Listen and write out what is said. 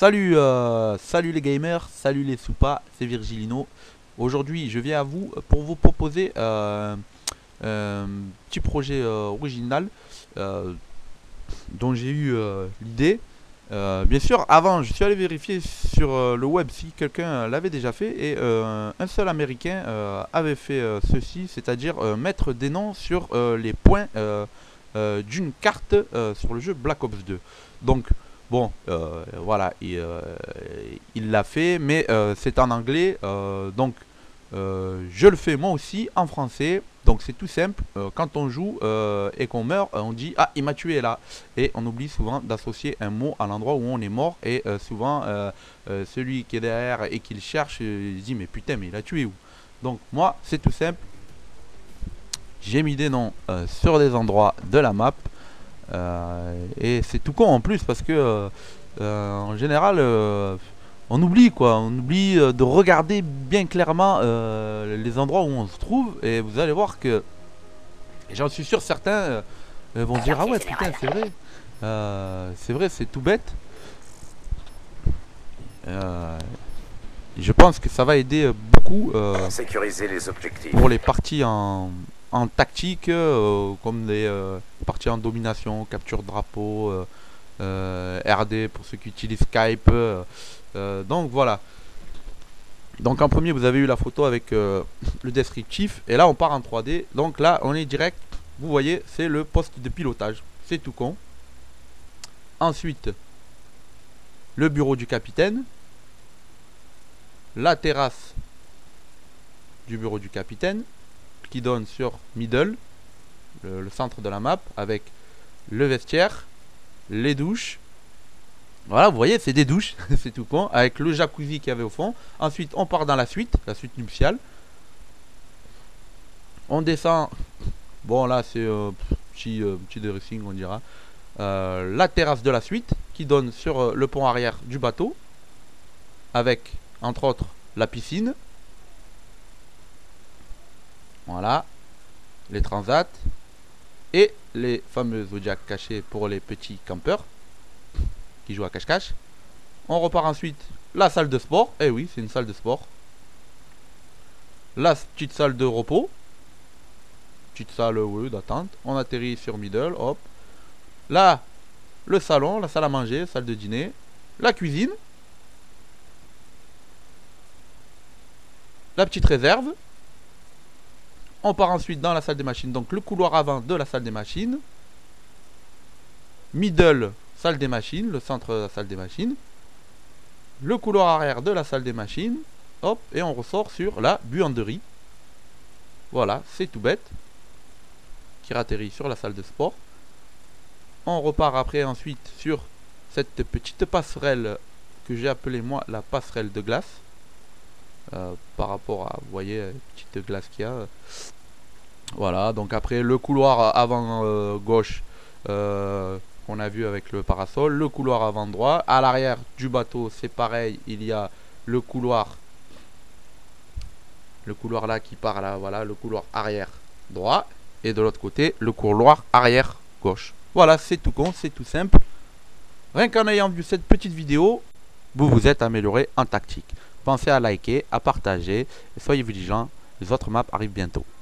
Salut les gamers, salut les soupas, c'est Virgilino. Aujourd'hui, je viens à vous pour vous proposer un petit projet original euh, dont j'ai eu l'idée. Bien sûr, avant, je suis allé vérifier sur le web si quelqu'un l'avait déjà fait et un seul américain avait fait ceci, c'est-à-dire mettre des noms sur les points d'une carte sur le jeu Black Ops 2. Donc, bon, voilà, il l'a fait, mais c'est en anglais, donc je le fais moi aussi en français. Donc c'est tout simple, quand on joue et qu'on meurt, on dit ah il m'a tué là. Et on oublie souvent d'associer un mot à l'endroit où on est mort. Et souvent celui qui est derrière et qui le cherche, il dit mais putain mais il a tué où. Donc moi c'est tout simple, j'ai mis des noms sur des endroits de la map. Et c'est tout con en plus parce que en général on oublie quoi, on oublie de regarder bien clairement les endroits où on se trouve. Et vous allez voir que, et j'en suis sûr certains vont dire ah ouais putain c'est vrai c'est tout bête. Euh, je pense que ça va aider beaucoup Sécuriser les objectifs. pour les parties en tactique, comme les parties en domination, capture de drapeau, RD pour ceux qui utilisent Skype. Donc voilà. Donc en premier vous avez eu la photo avec le descriptif et là on part en 3D. Donc là on est direct, vous voyez c'est le poste de pilotage, c'est tout con. Ensuite le bureau du capitaine, la terrasse du bureau du capitaine qui donne sur middle, le centre de la map, avec le vestiaire, les douches. Voilà, vous voyez, c'est des douches, c'est tout con, avec le jacuzzi qu'il y avait au fond. Ensuite, on part dans la suite nuptiale. On descend, bon là c'est petit dressing on dira. La terrasse de la suite qui donne sur le pont arrière du bateau, avec entre autres la piscine. Voilà, les transats et les fameux zodiacs cachés pour les petits campeurs qui jouent à cache-cache. On repart ensuite la salle de sport. Eh oui, c'est une salle de sport. La petite salle de repos. Petite salle d'attente. On atterrit sur middle, hop. Là, le salon, la salle à manger, salle de dîner. La cuisine. La petite réserve. On part ensuite dans la salle des machines, donc le couloir avant de la salle des machines. Middle, salle des machines, le centre de la salle des machines. Le couloir arrière de la salle des machines. Hop, et on ressort sur la buanderie. Voilà, c'est tout bête. Qui atterrit sur la salle de sport. On repart après ensuite sur cette petite passerelle que j'ai appelée moi la passerelle de glace. Par rapport à, vous voyez, la petite glace qu'il y a. Voilà, donc après le couloir avant gauche qu'on a vu avec le parasol, le couloir avant droit. À l'arrière du bateau c'est pareil, il y a le couloir là qui part là, voilà, le couloir arrière droit. Et de l'autre côté le couloir arrière gauche. Voilà, c'est tout con, c'est tout simple. Rien qu'en ayant vu cette petite vidéo, vous vous êtes amélioré en tactique. Pensez à liker, à partager et soyez vigilants, les autres maps arrivent bientôt.